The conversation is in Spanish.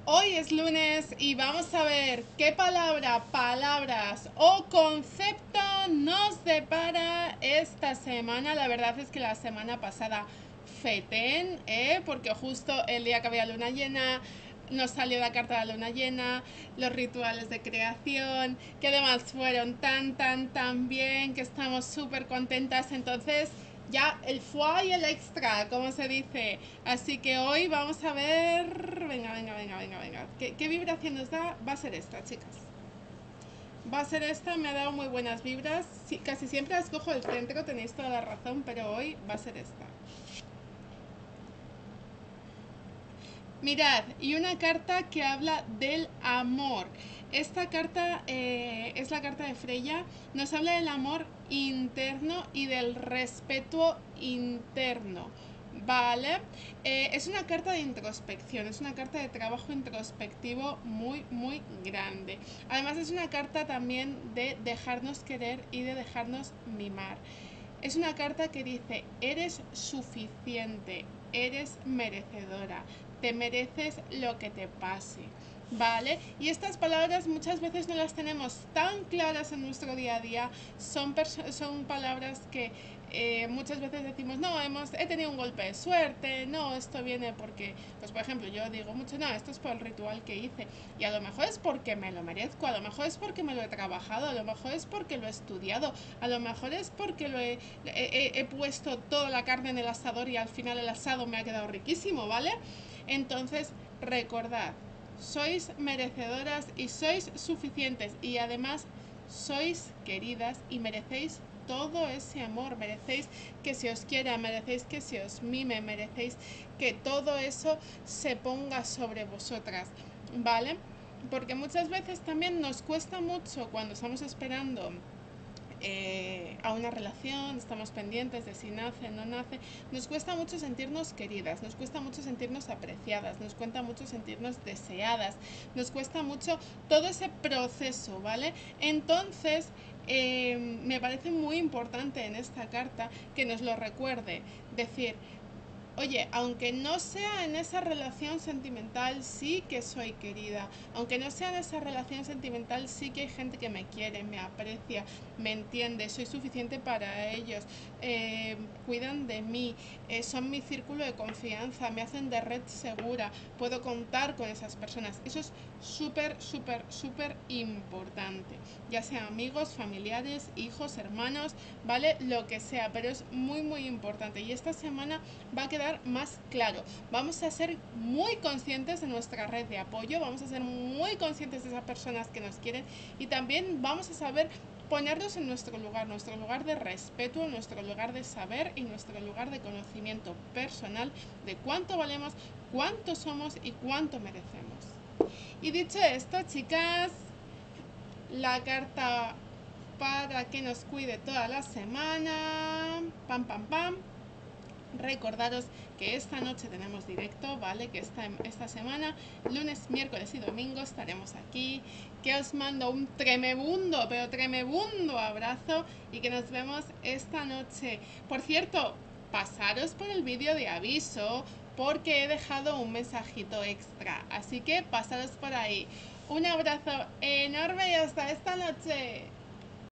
Hoy es lunes y vamos a ver qué palabra, palabras o concepto nos depara esta semana. La verdad es que la semana pasada fetén, porque justo el día que había luna llena nos salió la carta de la luna llena, los rituales de creación, que además fueron tan bien que estamos súper contentas. Entonces ya el foie y el extra, como se dice. Así que hoy vamos a ver. Venga. ¿Qué vibración nos da? Va a ser esta, chicas. Va a ser esta, me ha dado muy buenas vibras. Sí, casi siempre escojo el centro, tenéis toda la razón, pero hoy va a ser esta. Mirad, y una carta que habla del amor. Esta carta es la carta de Freya. Nos habla del amor interno y del respeto interno. Vale, es una carta de introspección, es una carta de trabajo introspectivo muy grande. Además es una carta también de dejarnos querer y de dejarnos mimar. Es una carta que dice, eres suficiente, eres merecedora, te mereces lo que te pase. ¿Vale? Y estas palabras muchas veces no las tenemos tan claras en nuestro día a día. Son palabras que muchas veces decimos, no, he tenido un golpe de suerte, no, esto viene porque, pues por ejemplo, yo digo mucho, no, esto es por el ritual que hice. Y a lo mejor es porque me lo merezco, a lo mejor es porque me lo he trabajado, a lo mejor es porque lo he estudiado, a lo mejor es porque he puesto toda la carne en el asador y al final el asado me ha quedado riquísimo, ¿vale? Entonces, recordad, sois merecedoras y sois suficientes y además sois queridas y merecéis todo ese amor, merecéis que se os quiera, merecéis que se os mime, merecéis que todo eso se ponga sobre vosotras, ¿vale? Porque muchas veces también nos cuesta mucho cuando estamos esperando a una relación, estamos pendientes de si nace o no nace, nos cuesta mucho sentirnos queridas, nos cuesta mucho sentirnos apreciadas, nos cuesta mucho sentirnos deseadas, nos cuesta mucho todo ese proceso, ¿vale? Entonces, me parece muy importante en esta carta que nos lo recuerde, decir, oye, aunque no sea en esa relación sentimental, sí que soy querida. Aunque no sea en esa relación sentimental, sí que hay gente que me quiere, me aprecia, me entiende, soy suficiente para ellos, cuidan de mí, son mi círculo de confianza, me hacen de red segura, puedo contar con esas personas. Eso es súper importante. Ya sea amigos, familiares, hijos, hermanos, ¿vale? Lo que sea, pero es muy importante. Y esta semana va a quedar más claro. Vamos a ser muy conscientes de nuestra red de apoyo, vamos a ser muy conscientes de esas personas que nos quieren y también vamos a saber ponernos en nuestro lugar de respeto, nuestro lugar de saber y nuestro lugar de conocimiento personal de cuánto valemos, cuánto somos y cuánto merecemos. Y dicho esto, chicas, la carta para que nos cuide toda la semana. Pam. Recordaros que esta noche tenemos directo, ¿vale? Que esta semana, lunes, miércoles y domingo estaremos aquí. Que os mando un tremebundo, pero tremebundo abrazo y que nos vemos esta noche. Por cierto, pasaros por el vídeo de aviso porque he dejado un mensajito extra. Así que pasaros por ahí. Un abrazo enorme y hasta esta noche.